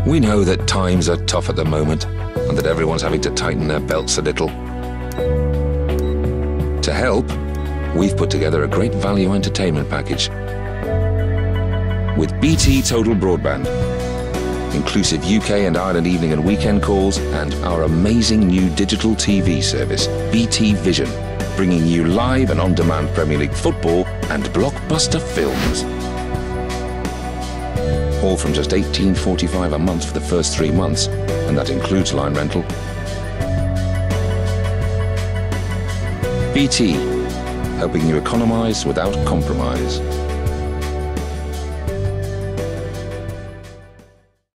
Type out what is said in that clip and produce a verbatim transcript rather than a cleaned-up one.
We know that times are tough at the moment and that everyone's having to tighten their belts a little. To help, we've put together a great value entertainment package with B T Total Broadband, inclusive U K and Ireland evening and weekend calls, and our amazing new digital T V service, B T Vision, bringing you live and on-demand Premier League football and blockbuster films. All from just eighteen forty-five a month for the first three months, and that includes line rental. B T, helping you economise without compromise.